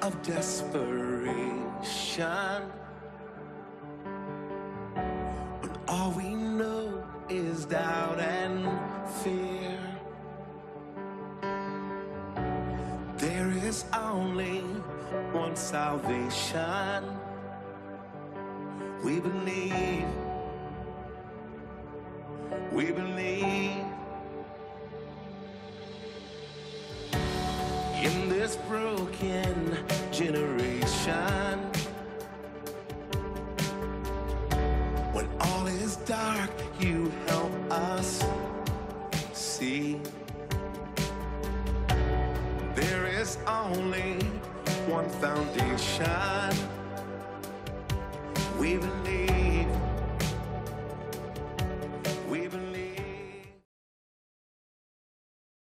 of desperation, when all we know is doubt and fear. There is only one salvation. We believe, we believe. In this broken generation, when all is dark, you help us see. There is only one foundation. We believe.